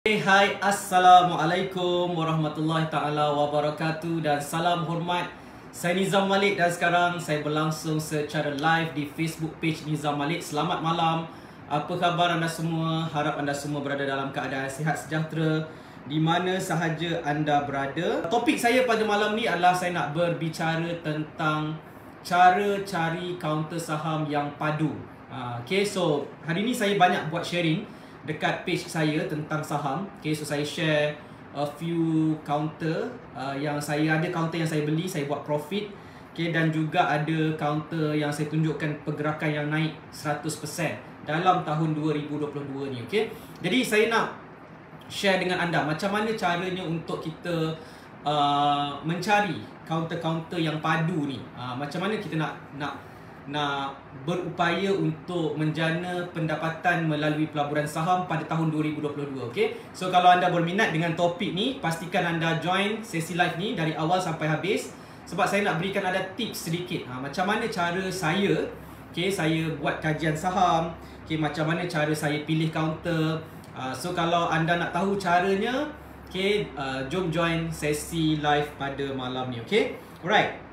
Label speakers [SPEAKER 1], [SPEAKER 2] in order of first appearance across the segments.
[SPEAKER 1] Hai, Assalamualaikum warahmatullahi ta'ala wabarakatuh dan salam hormat. Saya Nizam Malik dan sekarang saya berlangsung secara live di Facebook page Nizam Malik. Selamat malam. Apa khabar anda semua? Harap anda semua berada dalam keadaan sihat sejahtera di mana sahaja anda berada. Topik saya pada malam ni adalah saya nak berbicara tentang cara cari kaunter saham yang padu. Okay, so hari ni saya banyak buat sharing dekat page saya tentang saham. Okay, so saya share a few counter yang saya ada, counter yang saya beli, saya buat profit. Okay, dan juga ada counter yang saya tunjukkan pergerakan yang naik 100% dalam tahun 2022 ni. Okay, jadi saya nak share dengan anda macam mana caranya untuk kita mencari counter-counter yang padu ni. Macam mana kita nak berupaya untuk menjana pendapatan melalui pelaburan saham pada tahun 2022. Okay? So kalau anda berminat dengan topik ni, pastikan anda join sesi live ni dari awal sampai habis, sebab saya nak berikan ada tips sedikit macam mana cara saya, saya buat kajian saham, macam mana cara saya pilih counter. So kalau anda nak tahu caranya, jom join sesi live pada malam ni. Okay? Alright.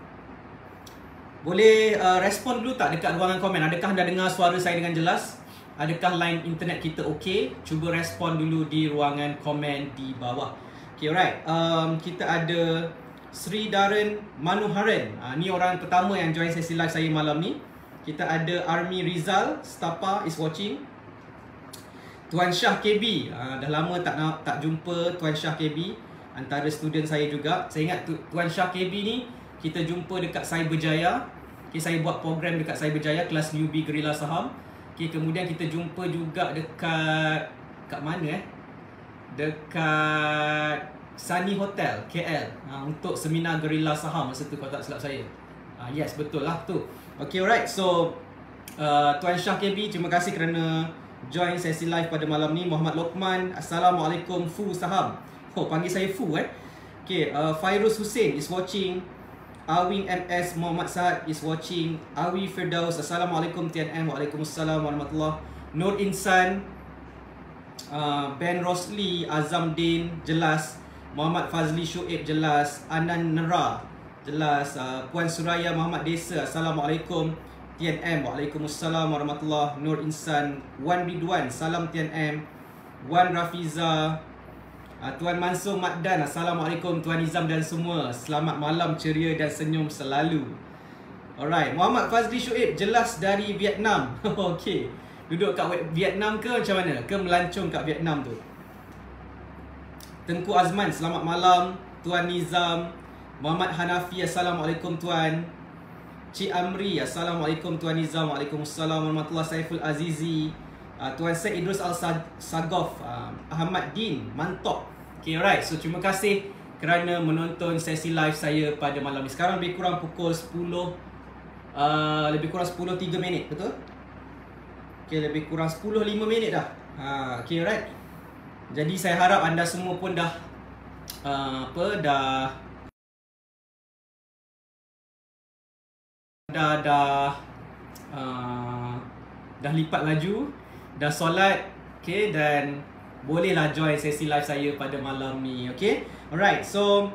[SPEAKER 1] Boleh respon dulu tak dekat ruangan komen? Adakah anda dengar suara saya dengan jelas? Adakah line internet kita okey? Cuba respon dulu di ruangan komen di bawah. Okay, alright. Kita ada Sri Darren Manuharan. Ni orang pertama yang join sesi live saya malam ni. Kita ada Army Rizal, Stapa is watching. Tuan Syah KB. Dah lama tak jumpa Tuan Syah KB. Antara student saya juga. Saya ingat Tuan Syah KB ni kita jumpa dekat Cyberjaya. Saya buat program dekat Cyberjaya, kelas newbie gerila saham. Kemudian kita jumpa juga dekat mana dekat Sunny Hotel KL untuk seminar gerila saham masa tu, kalau tak silap saya. Yes, betul lah tu. Okay, alright. So Tuan Syah KB, terima kasih kerana join sesi live pada malam ni. Muhammad Lokman, Assalamualaikum Fu Saham. Panggil saya Fu Okay, Fairuz Hussein is watching. Awing MS Muhammad Saad is watching. Awi Firdaus, Assalamualaikum TNM. Waalaikumsalam warahmatullahi. Nur Insan, Ben Rosli, Azam Din, jelas. Muhammad Fazli Shuib, jelas. Anan Nera, jelas. Puan Suraya Muhammad Desa, Assalamualaikum TNM. Waalaikumsalam warahmatullahi. Nur Insan. Wan Ridwan, salam TNM. Wan Rafiza, Tuan Mansur Makdan, Assalamualaikum Tuan Nizam dan semua. Selamat malam, ceria dan senyum selalu. Alright, Muhammad Fazli Shuib, jelas dari Vietnam. Okay, duduk kat Vietnam ke macam mana? Ke melancong kat Vietnam tu? Tengku Azman, selamat malam Tuan Nizam. Muhammad Hanafi, Assalamualaikum Tuan. Cik Amri, Assalamualaikum Tuan Nizam. Waalaikumsalam warahmatullahi. Saiful Azizi, Tuan Syed Idrus Al-Sagof, Ahmad Din, mantap. Okay, alright. So, terima kasih kerana menonton sesi live saya pada malam ni. Sekarang lebih kurang pukul 10, lebih kurang 10.03 minit, betul? Okay, lebih kurang 10.05 minit dah. Okay, alright. Jadi, saya harap anda semua pun dah dah lipat laju, dah solat, dan bolehlah join sesi live saya pada malam ni. Okay, alright. So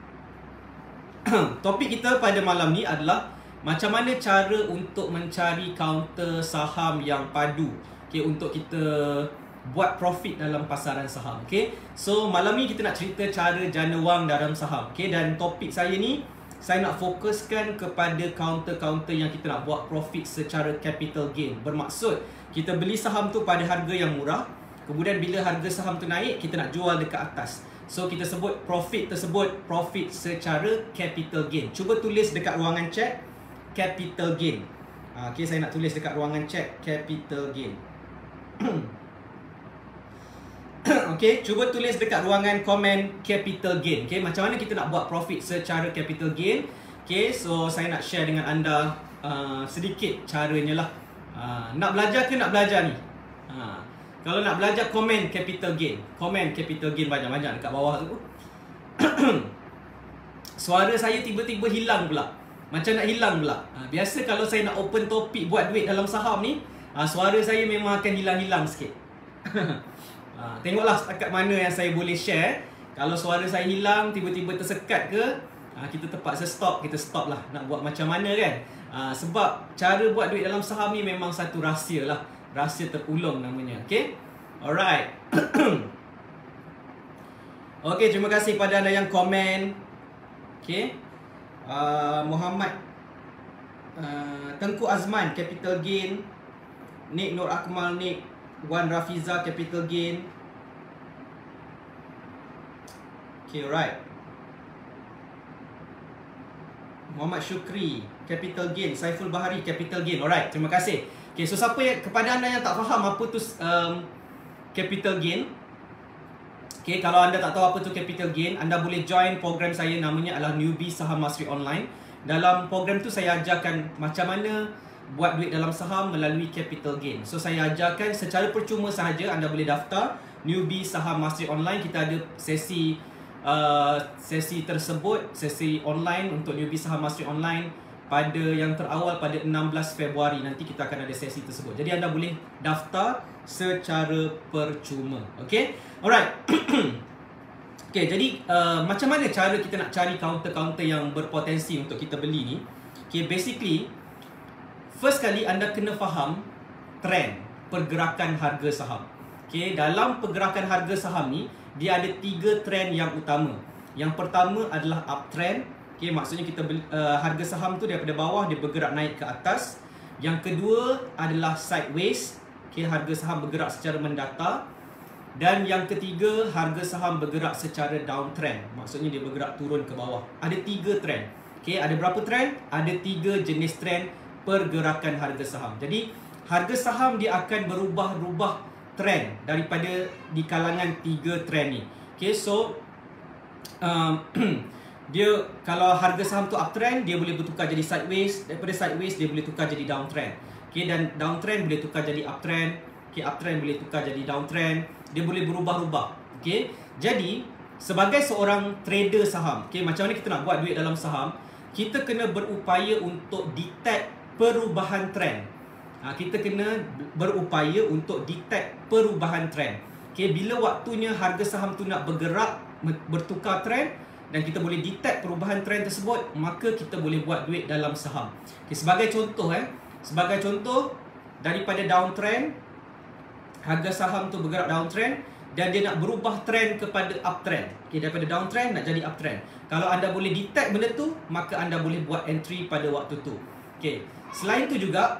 [SPEAKER 1] topik kita pada malam ni adalah macam mana cara untuk mencari counter saham yang padu, untuk kita buat profit dalam pasaran saham. So malam ni kita nak cerita cara jana wang dalam saham. Dan topik saya ni, saya nak fokuskan kepada counter-counter yang kita nak buat profit secara capital gain. Bermaksud kita beli saham tu pada harga yang murah, kemudian bila harga saham tu naik, kita nak jual dekat atas. So kita sebut profit tersebut profit secara capital gain. Cuba tulis dekat ruangan chat capital gain. Saya nak tulis dekat ruangan chat capital gain. Cuba tulis dekat ruangan komen capital gain. Macam mana kita nak buat profit secara capital gain. So saya nak share dengan anda sedikit caranya lah. Nak belajar ke nak belajar ni? Kalau nak belajar, komen capital gain. Komen capital gain banyak-banyak dekat bawah tu. Suara saya tiba-tiba hilang pula. Macam nak hilang pula. Biasa kalau saya nak open topik buat duit dalam saham ni, suara saya memang akan hilang-hilang sikit. Tengoklah setakat mana yang saya boleh share. Kalau suara saya hilang, tiba-tiba tersekat ke, kita terpaksa stop. Kita stop lah, nak buat macam mana kan. Sebab cara buat duit dalam saham ni memang satu rahsia lah. Rahsia terpulung namanya. Okay, alright. Okay, terima kasih pada anda yang komen. Okay, Muhammad Tengku Azman, capital gain. Nik Nur Akmal, Nik Wan Rafiza, capital gain. Okay, right. Muhammad Syukri, capital gain. Saiful Bahari, capital gain. Alright, terima kasih. Okay, so siapa yang, kepada anda yang tak faham apa tu capital gain, okay, kalau anda tak tahu apa tu capital gain, anda boleh join program saya, namanya adalah Newbie Saham Mastery Online. Dalam program tu saya ajarkan macam mana buat duit dalam saham melalui capital gain. So saya ajarkan secara percuma sahaja, anda boleh daftar Newbie Saham Mastery Online. Kita ada sesi tersebut, sesi online untuk Newbie Saham Mastery Online pada yang terawal pada 16 Februari. Nanti kita akan ada sesi tersebut. Jadi anda boleh daftar secara percuma. Okay, alright. Okay, jadi macam mana cara kita nak cari counter-counter yang berpotensi untuk kita beli ni? Okay, basically first kali anda kena faham trend pergerakan harga saham. Okay, dalam pergerakan harga saham ni, dia ada 3 trend yang utama. Yang pertama adalah uptrend. Okay, maksudnya kita harga saham tu daripada bawah dia bergerak naik ke atas. Yang kedua adalah sideways. Okay, harga saham bergerak secara mendatar. Dan yang ketiga, harga saham bergerak secara downtrend. Maksudnya dia bergerak turun ke bawah. Ada 3 trend. Okay, ada berapa trend? Ada 3 jenis trend pergerakan harga saham. Jadi harga saham dia akan berubah-ubah trend daripada di kalangan 3 trend ni. Okay, so dia kalau harga saham tu uptrend, dia boleh bertukar jadi sideways. Daripada sideways dia boleh tukar jadi downtrend. Okay, dan downtrend boleh tukar jadi uptrend. Okay, uptrend boleh tukar jadi downtrend. Dia boleh berubah-ubah. Okay, jadi sebagai seorang trader saham, okay, macam mana kita nak buat duit dalam saham? Kita kena berupaya untuk detect perubahan trend. Kita kena berupaya untuk detect perubahan trend. Okay, bila waktunya harga saham tu nak bergerak, bertukar trend, dan kita boleh detect perubahan trend tersebut, maka kita boleh buat duit dalam saham. Okay, sebagai contoh, daripada downtrend, harga saham tu bergerak downtrend dan dia nak berubah trend kepada uptrend. Okay, daripada downtrend nak jadi uptrend. Kalau anda boleh detect benda tu, maka anda boleh buat entry pada waktu tu. Okay, selain tu juga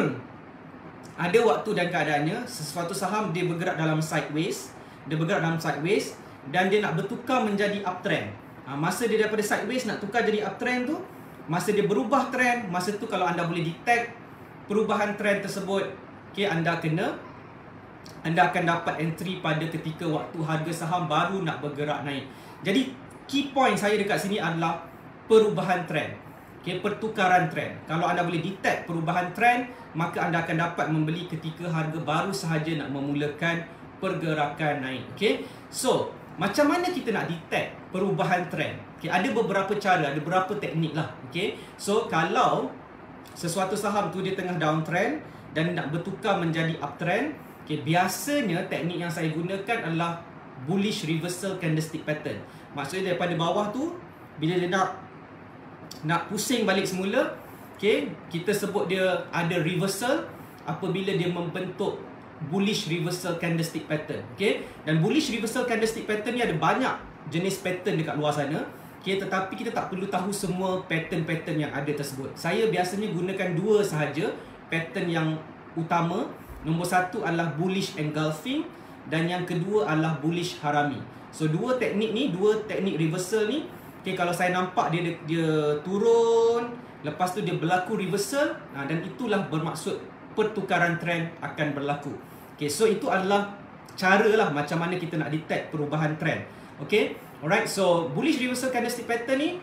[SPEAKER 1] ada waktu dan keadaannya sesuatu saham dia bergerak dalam sideways, dan dia nak bertukar menjadi uptrend. Masa dia daripada sideways nak tukar jadi uptrend tu, masa dia berubah trend, masa tu kalau anda boleh detect perubahan trend tersebut, okay, anda akan dapat entry pada ketika waktu harga saham baru nak bergerak naik. Jadi key point saya dekat sini adalah perubahan trend. Okay, pertukaran trend. Kalau anda boleh detect perubahan trend, maka anda akan dapat membeli ketika harga baru sahaja nak memulakan pergerakan naik. Okay, so macam mana kita nak detect perubahan trend? Okay, ada beberapa cara, ada beberapa teknik lah. Okay, so kalau sesuatu saham tu dia tengah downtrend dan nak bertukar menjadi uptrend, okay, biasanya teknik yang saya gunakan adalah bullish reversal candlestick pattern. Maksudnya daripada bawah tu, bila dia nak pusing balik semula, okay, kita sebut dia ada reversal apabila dia membentuk bullish reversal candlestick pattern. Okay, dan bullish reversal candlestick pattern ni ada banyak jenis pattern dekat luar sana. Okay, tetapi kita tak perlu tahu semua pattern-pattern yang ada tersebut. Saya biasanya gunakan 2 sahaja pattern yang utama. Nombor 1 adalah bullish engulfing dan yang kedua adalah bullish harami. So 2 teknik ni, 2 teknik reversal ni, okay, kalau saya nampak dia turun, lepas tu dia berlaku reversal, dan itulah bermaksud pertukaran trend akan berlaku. Okay, so itu adalah cara lah macam mana kita nak detect perubahan trend. Okay, alright, so bullish reversal candlestick pattern ni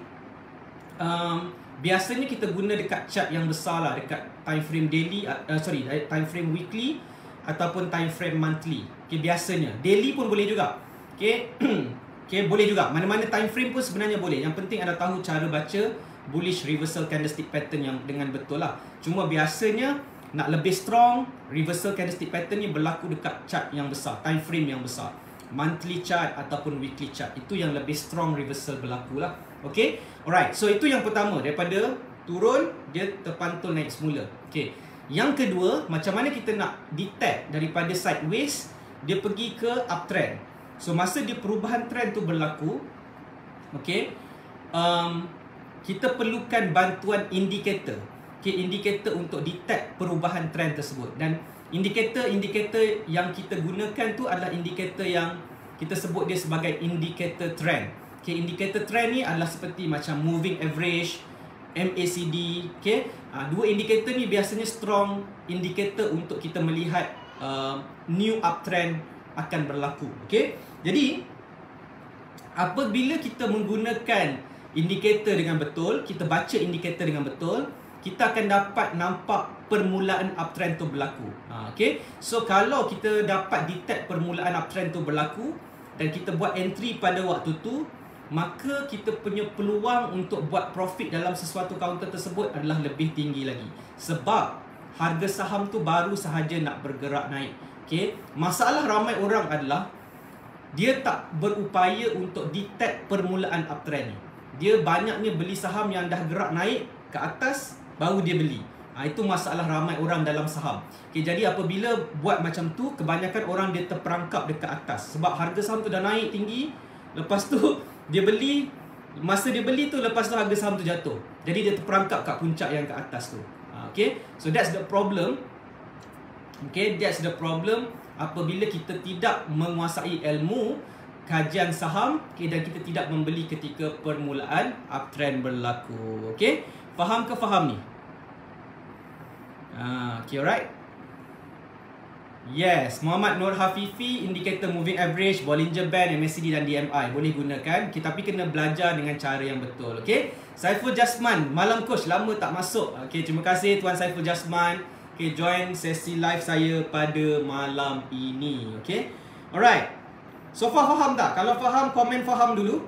[SPEAKER 1] biasanya kita guna dekat chart yang besar lah, dekat time frame daily, time frame weekly ataupun time frame monthly. Okay, biasanya daily pun boleh juga. Okay, okay, boleh juga, mana-mana time frame pun sebenarnya boleh. Yang penting anda tahu cara baca bullish reversal candlestick pattern yang dengan betul lah. Cuma biasanya nak lebih strong, reversal candlestick pattern ni berlaku dekat chart yang besar, time frame yang besar, monthly chart ataupun weekly chart. Itu yang lebih strong reversal berlaku lah. Okay, alright, so itu yang pertama, daripada turun dia terpantul naik semula. Okay, yang kedua, macam mana kita nak detect daripada sideways dia pergi ke uptrend. So masa dia perubahan trend tu berlaku, okay, kita perlukan bantuan indikator. Okay, indikator untuk detect perubahan trend tersebut. Dan indikator yang kita gunakan tu adalah indikator yang kita sebut dia sebagai indikator trend. Okay, indikator trend ni adalah seperti macam moving average, MACD. Okay, dua indikator ni biasanya strong indikator untuk kita melihat new uptrend akan berlaku. Okay, jadi apabila kita menggunakan indikator dengan betul, kita baca indikator dengan betul, kita akan dapat nampak permulaan uptrend tu berlaku. Okay, so kalau kita dapat detect permulaan uptrend tu berlaku dan kita buat entry pada waktu tu, maka kita punya peluang untuk buat profit dalam sesuatu counter tersebut adalah lebih tinggi lagi. Sebab harga saham tu baru sahaja nak bergerak naik. Okay, masalah ramai orang adalah dia tak berupaya untuk detect permulaan uptrend ni. Dia banyaknya beli saham yang dah gerak naik ke atas, baru dia beli. Itu masalah ramai orang dalam saham. Okay, jadi apabila buat macam tu, kebanyakan orang dia terperangkap dekat atas. Sebab harga saham tu dah naik tinggi, lepas tu dia beli, masa dia beli tu, lepas tu harga saham tu jatuh. Jadi dia terperangkap kat puncak yang ke atas tu. Okay, so that's the problem. Okay, that's the problem apabila kita tidak menguasai ilmu kajian saham, okay, dan kita tidak membeli ketika permulaan uptrend berlaku. Okay, faham ke faham ni? Okay, alright. Yes, Muhammad Nur Hafifi, indikator moving average, Bollinger Band, MACD dan DMI boleh gunakan, okay, tapi kena belajar dengan cara yang betul. Okay, Saiful Jasman, malam coach, lama tak masuk. Okay, terima kasih Tuan Saiful Jasman. Okay, join sesi live saya pada malam ini. Okay, alright. So far faham tak? Kalau faham, komen faham dulu.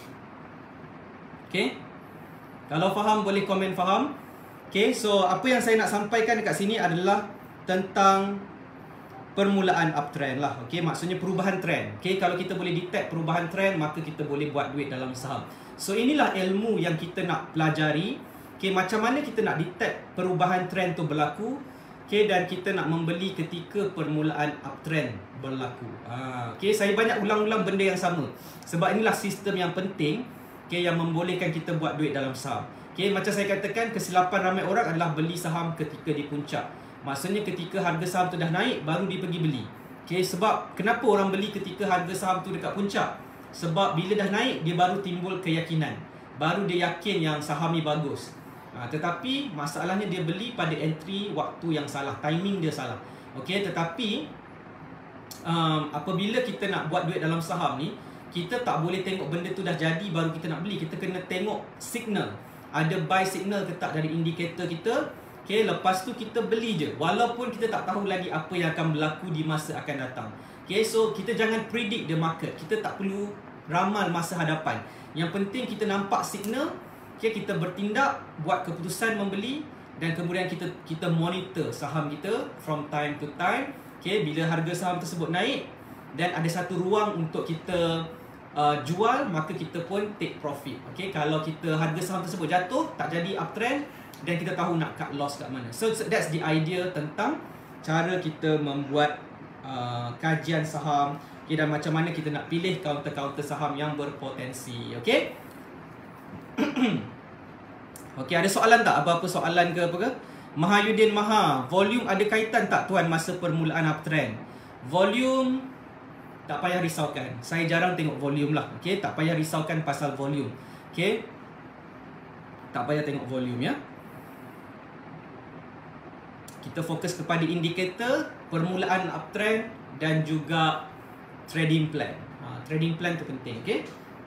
[SPEAKER 1] Okay, kalau faham boleh komen faham. Okay, so apa yang saya nak sampaikan dekat sini adalah tentang permulaan uptrend lah. Okay, maksudnya perubahan trend. Okay, kalau kita boleh detect perubahan trend, maka kita boleh buat duit dalam saham. So inilah ilmu yang kita nak pelajari. Okay, macam mana kita nak detect perubahan trend tu berlaku. Okay, dan kita nak membeli ketika permulaan uptrend berlaku. Okay, saya banyak ulang-ulang benda yang sama. Sebab inilah sistem yang penting, okay, yang membolehkan kita buat duit dalam saham. Okay, macam saya katakan, kesilapan ramai orang adalah beli saham ketika di puncak. Maksudnya ketika harga saham tu dah naik, baru dia pergi beli. Okay, sebab kenapa orang beli ketika harga saham tu dekat puncak? Sebab bila dah naik, dia baru timbul keyakinan. Baru dia yakin yang saham ni bagus. Tetapi masalahnya dia beli pada entry waktu yang salah, timing dia salah. Okay, tetapi apabila kita nak buat duit dalam saham ni, kita tak boleh tengok benda tu dah jadi baru kita nak beli. Kita kena tengok signal. Ada buy signal ke tak dari indikator kita. Okay, lepas tu kita beli je, walaupun kita tak tahu lagi apa yang akan berlaku di masa akan datang. Okay, so kita jangan predict the market. Kita tak perlu ramal masa hadapan. Yang penting kita nampak signal. Okay, kita bertindak, buat keputusan membeli, dan kemudian kita monitor saham kita from time to time. Okay, bila harga saham tersebut naik dan ada satu ruang untuk kita jual, maka kita pun take profit. Okay, kalau kita harga saham tersebut jatuh, tak jadi uptrend, dan kita tahu nak cut loss kat mana. So that's the idea tentang cara kita membuat kajian saham, okay, dan macam mana kita nak pilih counter-counter saham yang berpotensi. Okay. Okey, ada soalan tak? Apa-apa soalan ke apa ke? Mahayudin Maha, volume ada kaitan tak tuan masa permulaan uptrend? Volume tak payah risaukan. Saya jarang tengok volume lah. Okey, tak payah risaukan pasal volume. Okey. Tak payah tengok volume ya. Kita fokus kepada indikator, permulaan uptrend dan juga trading plan. Trading plan tu penting, okey?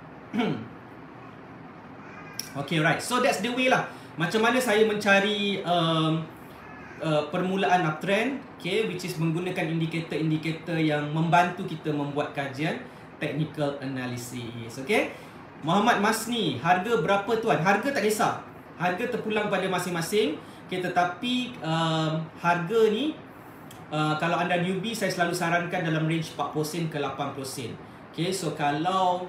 [SPEAKER 1] Okay, right. So that's the way lah. Macam mana saya mencari permulaan uptrend, okay, which is menggunakan indikator-indikator yang membantu kita membuat kajian technical analysis. Okay. Muhammad Masni, harga berapa tuan? Harga tak kisah. Harga terpulang pada masing-masing. Okay, tetapi harga ni kalau anda newbie, saya selalu sarankan dalam range 40 sen ke 80 sen. Okay, so kalau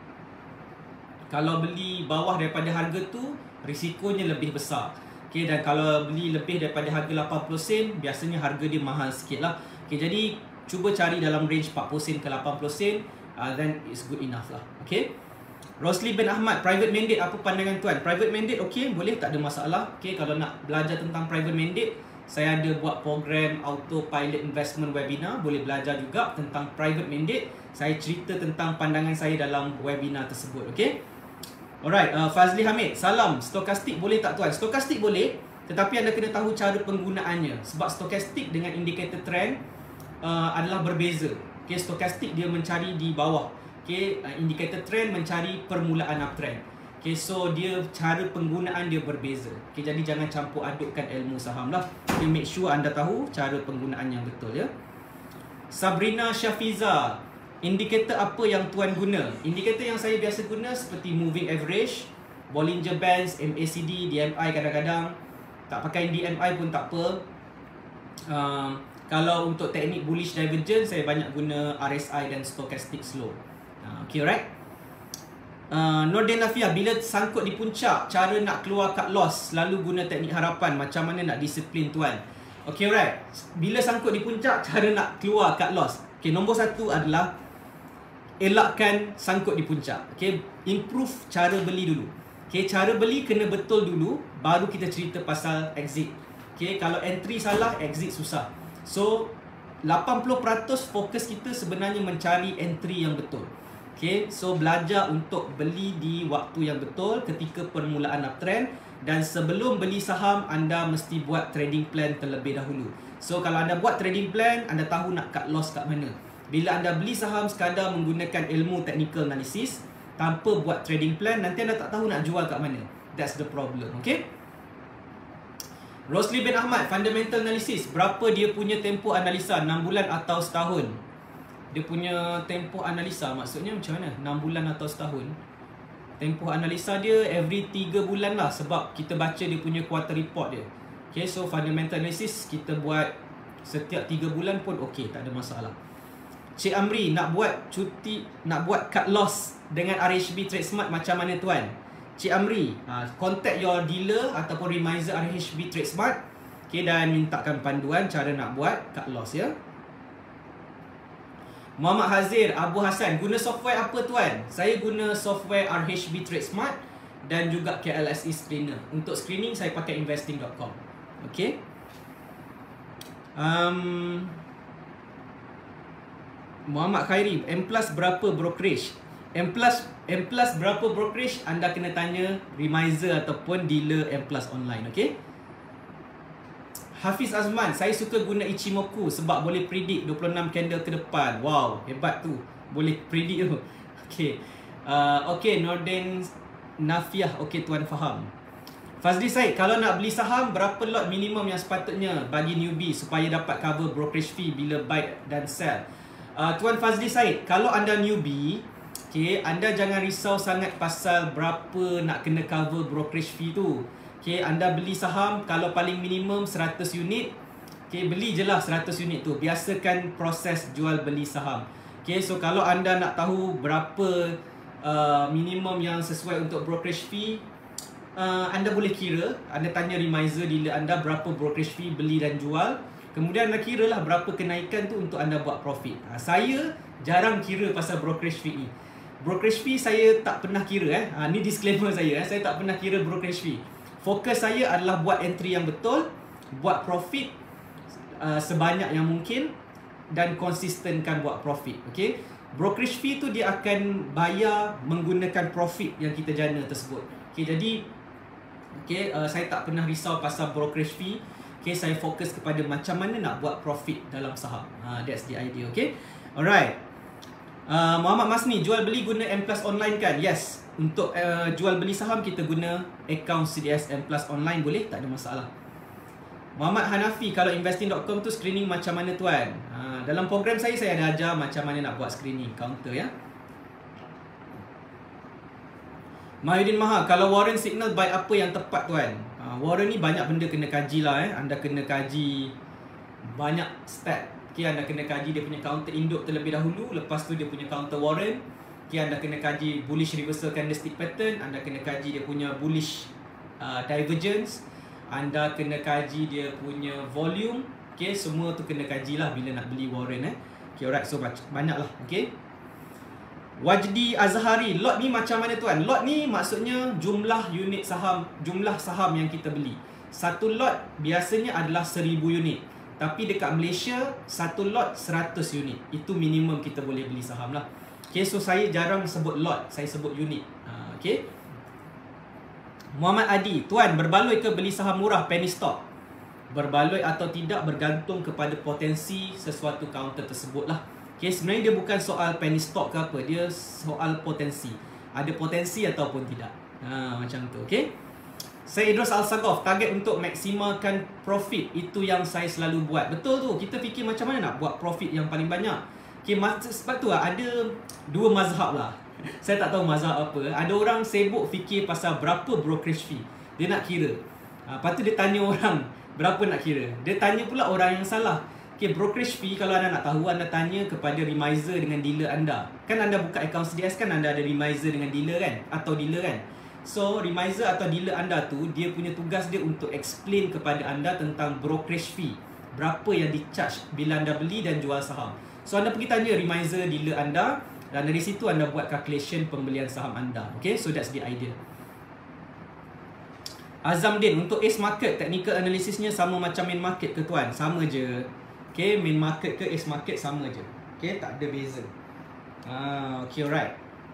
[SPEAKER 1] beli bawah daripada harga tu, risikonya lebih besar. Okay, dan kalau beli lebih daripada harga 80 sen, biasanya harga dia mahal sikit lah. Okay, jadi cuba cari dalam range 40 sen ke 80 sen, then it's good enough lah. Okay. Rosli bin Ahmad, private mandate, apa pandangan tuan? Private mandate okey, boleh, tak ada masalah. Okey, kalau nak belajar tentang private mandate, saya ada buat program autopilot investment webinar, boleh belajar juga tentang private mandate. Saya cerita tentang pandangan saya dalam webinar tersebut. Okey. Alright, Fazli Hamid, salam. Stokastik boleh tak tuan? Stokastik boleh, tetapi anda kena tahu cara penggunaannya. Sebab stokastik dengan indicator trend adalah berbeza. Okey, stokastik dia mencari di bawah. Okay, indikator trend mencari permulaan uptrend. Okay, so dia cara penggunaan dia berbeza. Okay, jadi jangan campur adukkan ilmu saham lah. Okay, make sure anda tahu cara penggunaan yang betul ya. Sabrina Syafiza, indikator apa yang tuan guna? Indikator yang saya biasa guna seperti moving average, Bollinger Bands, MACD, DMI kadang-kadang. Tak pakai DMI pun tak apa. Kalau untuk teknik bullish divergence, saya banyak guna RSI dan stochastic slow. Okay, right. Nordin Nafiah, bila sangkut di puncak, cara nak keluar cut loss selalu guna teknik harapan. Macam mana nak disiplin tuan? Okay, right. Bila sangkut di puncak, cara nak keluar cut loss. Okay, nombor satu adalah elakkan sangkut di puncak. Okay, improve cara beli dulu. Okay, cara beli kena betul dulu, baru kita cerita pasal exit. Okay, kalau entry salah, exit susah. So 80% fokus kita sebenarnya mencari entry yang betul. Okay, so belajar untuk beli di waktu yang betul ketika permulaan uptrend, dan sebelum beli saham anda mesti buat trading plan terlebih dahulu. So kalau anda buat trading plan, anda tahu nak cut loss kat mana. Bila anda beli saham sekadar menggunakan ilmu technical analysis tanpa buat trading plan, nanti anda tak tahu nak jual kat mana. That's the problem. Okay. Rosli bin Ahmad, fundamental analysis, berapa dia punya tempoh analisa, 6 bulan atau setahun? Dia punya tempoh analisa maksudnya macam mana? 6 bulan atau setahun? Tempoh analisa dia every 3 bulan lah, sebab kita baca dia punya quarter report dia. Okay, so fundamental analysis kita buat setiap 3 bulan pun okey, tak ada masalah. Cik Amri, nak buat cut loss dengan RHB Trade Smart macam mana tuan? Cik Amri, contact your dealer ataupun reminder RHB Trade Smart, okay, dan mintakan panduan cara nak buat cut loss ya. Muhammad Hazir, Abu Hassan, guna software apa tuan? Saya guna software RHB Trade Smart dan juga KLSE Screener. Untuk screening saya pakai investing.com. Okay. Muhammad Khairi, M+ berapa brokerage? M+ berapa brokerage anda kena tanya reminder ataupun dealer M+ online. Okay. Hafiz Azman, saya suka guna Ichimoku sebab boleh predict 26 candle ke depan. Wow, hebat tu. Boleh predict tu. Okay. Okay, Nordin Nafiah. Okay, tuan faham. Fazli Said, kalau nak beli saham, berapa lot minimum yang sepatutnya bagi newbie supaya dapat cover brokerage fee bila buy dan sell? Tuan Fazli Said, kalau anda newbie, okay, anda jangan risau sangat pasal berapa nak kena cover brokerage fee tu. Okay, anda beli saham kalau paling minimum 100 unit, okay, beli je lah 100 unit tu. Biasakan proses jual beli saham. Okay, so kalau anda nak tahu berapa minimum yang sesuai untuk brokerage fee, anda boleh kira. Anda tanya reminder dealer anda berapa brokerage fee beli dan jual. Kemudian anda kira lah berapa kenaikan tu untuk anda buat profit. Saya jarang kira pasal brokerage fee ni. Brokerage fee saya tak pernah kira. Ni disclaimer saya. Saya tak pernah kira brokerage fee. Fokus saya adalah buat entry yang betul, buat profit sebanyak yang mungkin, dan konsistenkan buat profit. Okay? Brokerage fee tu dia akan bayar menggunakan profit yang kita jana tersebut. Okay, jadi saya tak pernah risau pasal brokerage fee. Okay, saya fokus kepada macam mana nak buat profit dalam saham. That's the idea. Okay? Alright. Muhammad Masni, jual beli guna M+ online kan? Yes. Untuk jual beli saham kita guna account CDS M+ online, boleh, tak ada masalah. Muhammad Hanafi, kalau investing.com tu screening macam mana tuan? Dalam program saya ada ajar macam mana nak buat screening counter ya. Mahyudin Maha, kalau Warren signal buy apa yang tepat tuan? Warren ni banyak benda kena kaji lah. Anda kena kaji banyak step. Okay, anda kena kaji dia punya counter induk terlebih dahulu. Lepas tu dia punya counter Warren. Okay, anda kena kaji bullish reversal candlestick pattern. Anda kena kaji dia punya bullish divergence. Anda kena kaji dia punya volume. Okay, semua tu kena kaji lah bila nak beli Warren. Okay, alright. So banyak lah. Okay. Wajdi Azhari, lot ni macam mana tuan? Lot ni maksudnya jumlah unit saham, jumlah saham yang kita beli. Satu lot biasanya adalah 1000 unit. Tapi dekat Malaysia, satu lot 100 unit. Itu minimum kita boleh beli saham lah. Okay, so saya jarang sebut lot, saya sebut unit. Okay. Muhammad Adi, tuan berbaloi ke beli saham murah penny stock? Berbaloi atau tidak bergantung kepada potensi sesuatu counter tersebut lah. Okay, sebenarnya dia bukan soal penny stock ke apa, dia soal potensi. Ada potensi ataupun tidak. Macam tu, okay. Saya Idros Al-Sagaf, target untuk maksimalkan profit, itu yang saya selalu buat. Betul tu, kita fikir macam mana nak buat profit yang paling banyak. Okay, sebab tu ada dua mazhab lah. Saya tak tahu mazhab apa. Ada orang sibuk fikir pasal berapa brokerage fee. Dia nak kira. Lepas tu dia tanya orang, berapa nak kira. Dia tanya pula orang yang salah. Okay, brokerage fee kalau anda nak tahu, anda tanya kepada remiser dengan dealer anda. Kan anda buka account CDS kan anda ada remiser dengan dealer kan? Atau dealer kan? So, remiser atau dealer anda tu, dia punya tugas dia untuk explain kepada anda tentang brokerage fee. Berapa yang di-charge bila anda beli dan jual saham. So, anda pergi tanya remiser dealer anda dan dari situ anda buat calculation pembelian saham anda. Okay, so that's the idea. Azamdin, untuk Ace Market, technical analysisnya sama macam main market ke tuan? Sama je. Okay, main market ke Ace Market sama je. Okay, tak ada beza. Okay, alright.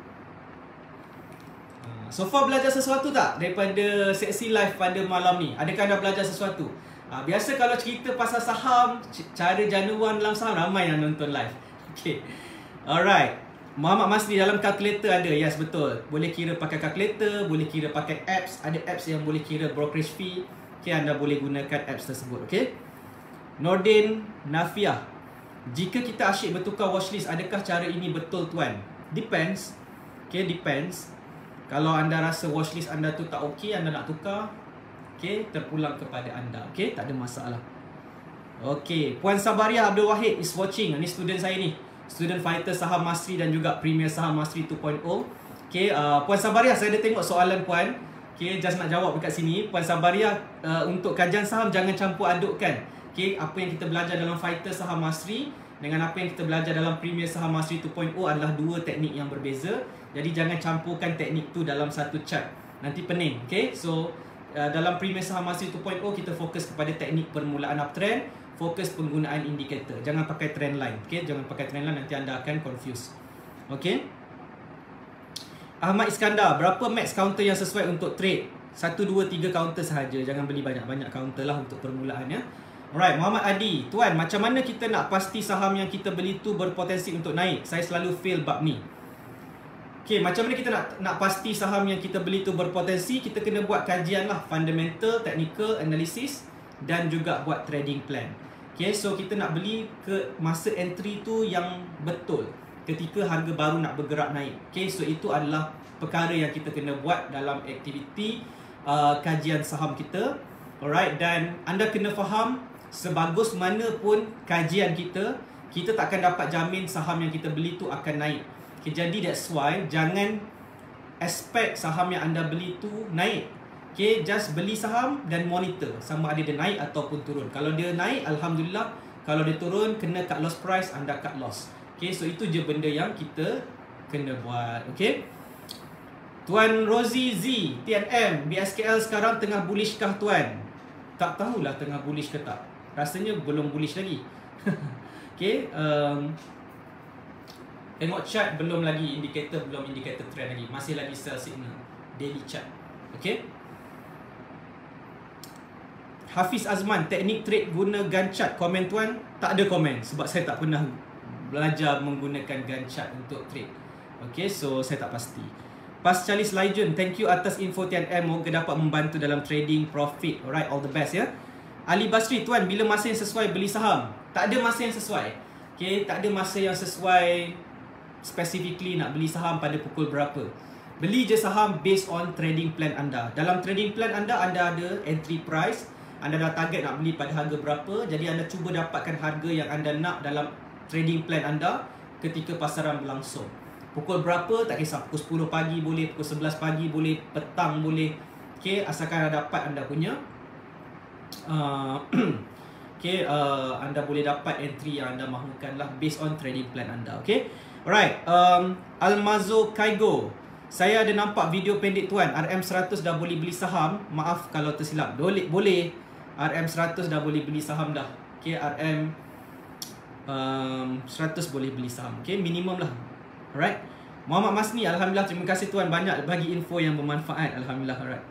[SPEAKER 1] So far belajar sesuatu tak daripada sesi live pada malam ni? Adakah anda belajar sesuatu? Biasa kalau cerita pasal saham, cara januan dalam saham, ramai yang nonton live. Okay, alright. Muhammad Masri, dalam kalkulator ada? Yes, betul. Boleh kira pakai kalkulator, boleh kira pakai apps. Ada apps yang boleh kira brokerage fee. Okay, anda boleh gunakan apps tersebut. Okay. Nordin Nafiah, jika kita asyik bertukar watchlist, adakah cara ini betul tuan? Depends. Okay, depends. Kalau anda rasa watchlist anda tu tak okey, anda nak tukar, okay, terpulang kepada anda. Okay, tak ada masalah. Okay, Puan Sabaria Abdul Wahid is watching. Ini student saya ni, student fighter saham Masri dan juga premier saham Masri 2.0. Okay, Puan Sabaria, saya ada tengok soalan puan. Okay, just nak jawab dekat sini. Puan Sabaria, untuk kajian saham jangan campur adukkan. Okay, apa yang kita belajar dalam fighter saham Masri dengan apa yang kita belajar dalam premier saham Masri 2.0 adalah dua teknik yang berbeza. Jadi jangan campurkan teknik tu dalam satu chart. Nanti pening. Okay, so dalam premier saham Masri 2.0 kita fokus kepada teknik permulaan uptrend, fokus penggunaan indikator. Jangan pakai trend line. Okay, jangan pakai trend line, nanti anda akan confuse. Okay. Ahmad Iskandar, berapa max counter yang sesuai untuk trade? 1, 2, 3 counter sahaja. Jangan beli banyak-banyak counter lah untuk permulaan ya. Alright, Muhammad Adi, tuan, macam mana kita nak pasti saham yang kita beli tu berpotensi untuk naik? Saya selalu fail bab ni. Okay, macam mana kita nak pasti saham yang kita beli tu berpotensi? Kita kena buat kajian lah, fundamental, technical, analysis dan juga buat trading plan. Okay, so kita nak beli ke masa entry tu yang betul ketika harga baru nak bergerak naik. Okay, so itu adalah perkara yang kita kena buat dalam aktiviti kajian saham kita. Alright, dan anda kena faham, sebagus mana pun kajian kita, kita tak akan dapat jamin saham yang kita beli tu akan naik. Okay, jadi that's why jangan expect saham yang anda beli tu naik. Okay, just beli saham dan monitor sama ada dia naik ataupun turun. Kalau dia naik, Alhamdulillah. Kalau dia turun, kena cut loss price, anda cut loss. Okay, so itu je benda yang kita kena buat. Okay, Tuan Rosie Z, TNM, BSKL sekarang tengah bullish kah tuan? Tak tahulah tengah bullish ke tak. Rasanya belum bullish lagi. Okay, tengok chart, belum lagi indikator, belum indikator trend lagi. Masih lagi sell signal, daily chart. Okay. Hafiz Azman, teknik trade guna Gantt chart, komen tuan? Tak ada komen sebab saya tak pernah belajar menggunakan Gantt chart untuk trade. Okay, so saya tak pasti. Pascalis Laijun, thank you atas info TNM. Moga dapat membantu dalam trading profit. Alright, all the best ya. Ali Basri, tuan, bila masa yang sesuai beli saham? Tak ada masa yang sesuai. Okay, tak ada masa yang sesuai specifically nak beli saham pada pukul berapa. Beli je saham based on trading plan anda. Dalam trading plan anda ada entry price. Anda dah target nak beli pada harga berapa. Jadi anda cuba dapatkan harga yang anda nak dalam trading plan anda ketika pasaran berlangsung. Pukul berapa tak kisah, pukul 10 pagi boleh, pukul 11 pagi boleh, petang boleh. Okay, asalkan anda dapat anda punya anda boleh dapat entry yang anda mahukan lah based on trading plan anda. Okay, alright. Almazo Kaigo, saya ada nampak video pendek tuan, RM100 dah boleh beli saham. Maaf kalau tersilap. Boleh. RM100 dah boleh beli saham dah. Okay, RM100 boleh beli saham. Okay, minimum lah. Alright. Muhammad Masni, alhamdulillah, terima kasih tuan banyak bagi info yang bermanfaat. Alhamdulillah. Alright.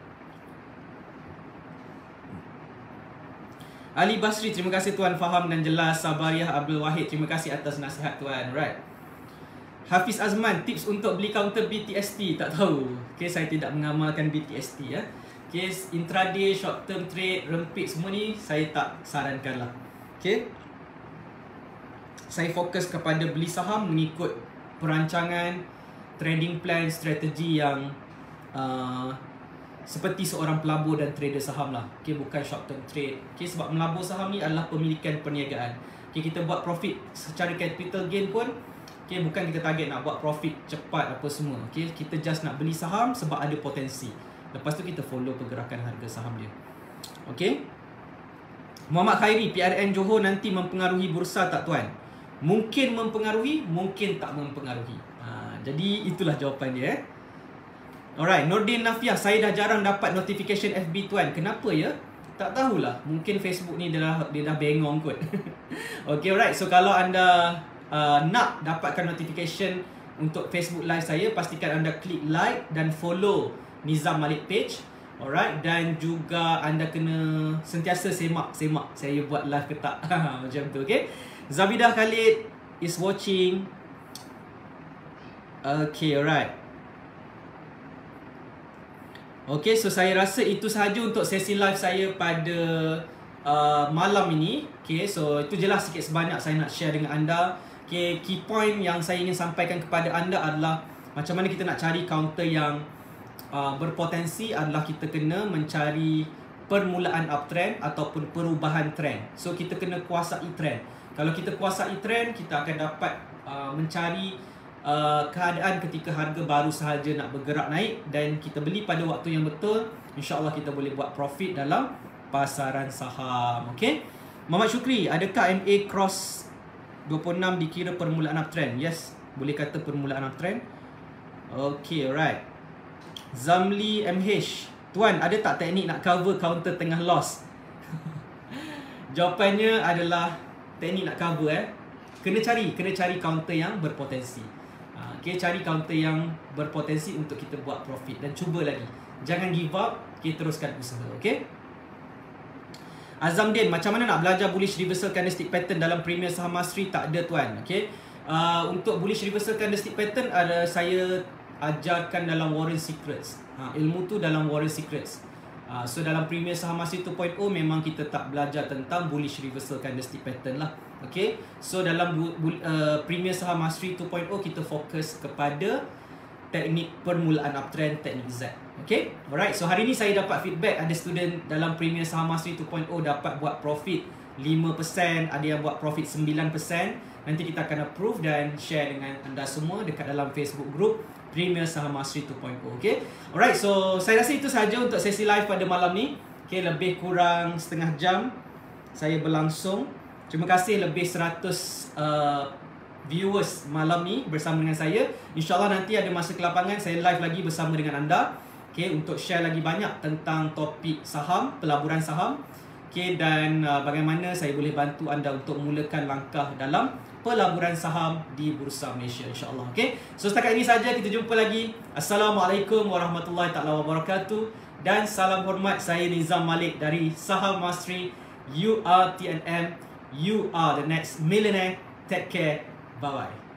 [SPEAKER 1] Ali Basri, terima kasih tuan, faham dan jelas. Sabariah Abdul Wahid, terima kasih atas nasihat tuan. Alright. Hafiz Azman, tips untuk beli counter BTST, tak tahu. Okay, saya tidak mengamalkan BTST ya. Okay, intraday, short term trade, rempit semua ni saya tak sarankan lah. Okay, saya fokus kepada beli saham mengikut perancangan, trading plan, strategi yang seperti seorang pelabur dan trader saham lah. Okay, bukan short term trade. Okay, sebab melabur saham ni adalah pemilikan perniagaan. Okay, kita buat profit secara capital gain pun, okay, bukan kita target nak buat profit cepat apa semua. Okay, kita just nak beli saham sebab ada potensi. Lepas tu kita follow pergerakan harga saham dia. Okay, Muhammad Khairi, PRN Johor nanti mempengaruhi bursa tak tuan? Mungkin mempengaruhi, mungkin tak mempengaruhi. Jadi itulah jawapan dia. Alright, Nordin Nafiah, saya dah jarang dapat notification FB tuan. Kenapa ya? Tak tahulah. Mungkin Facebook ni dia dah bengong kot. Okay, alright. So kalau anda nak dapatkan notification untuk Facebook live saya, pastikan anda klik like dan follow Nizam Malik page. Alright, dan juga anda kena sentiasa semak saya buat live ke tak. Macam tu, okay. Zabidah Khalid is watching. Okay, alright. Okay, so saya rasa itu sahaja untuk sesi live saya pada malam ini. Okay, so itu je lah sikit sebanyak saya nak share dengan anda. Okay, key point yang saya ingin sampaikan kepada anda adalah macam mana kita nak cari counter yang berpotensi adalah kita kena mencari permulaan uptrend ataupun perubahan trend. So kita kena kuasai trend. Kalau kita kuasai trend, kita akan dapat mencari keadaan ketika harga baru sahaja nak bergerak naik dan kita beli pada waktu yang betul. InsyaAllah kita boleh buat profit dalam pasaran saham. Okay, Muhammad Syukri, adakah MA cross 26 dikira permulaan uptrend? Yes, boleh kata permulaan uptrend. Okay, alright. Zamli MH, tuan ada tak teknik nak cover counter tengah loss? Jawapannya adalah teknik nak cover kena cari counter yang berpotensi. Okay, cari counter yang berpotensi untuk kita buat profit dan cuba lagi. Jangan give up, kita teruskan usaha. Okay. Azamdin, macam mana nak belajar bullish reversal candlestick pattern dalam Premier Saham Mastery? Tak ada tuan. Okay. Untuk bullish reversal candlestick pattern saya ajarkan dalam Warren Secrets. Ilmu tu dalam Warren Secrets. So dalam Premier Saham Mastery 2.0 memang kita tak belajar tentang bullish reversal candlestick pattern lah. Okay, so dalam Premier Saham Mastery 2.0 kita fokus kepada teknik permulaan uptrend, teknik Z. Okay, alright. So hari ni saya dapat feedback ada student dalam Premier Saham Mastery 2.0 dapat buat profit 5%, ada yang buat profit 9%. Nanti kita akan approve dan share dengan anda semua dekat dalam Facebook group Premier Saham Mastery 2.0. Okay, alright. So saya rasa itu sahaja untuk sesi live pada malam ni. Okay, lebih kurang setengah jam saya berlangsung. Terima kasih lebih 100 viewers malam ni bersama dengan saya. InsyaAllah nanti ada masa ke lapangan saya live lagi bersama dengan anda. Okay, untuk share lagi banyak tentang topik saham, pelaburan saham. Okay, dan bagaimana saya boleh bantu anda untuk mulakan langkah dalam pelaburan saham di Bursa Malaysia, insyaAllah. Okay, so setakat ini saja, kita jumpa lagi. Assalamualaikum warahmatullahi wabarakatuh. Dan salam hormat, saya Nizam Malik dari Saham Mastery. You are TNM. You are the next millionaire. Take care. Bye-bye.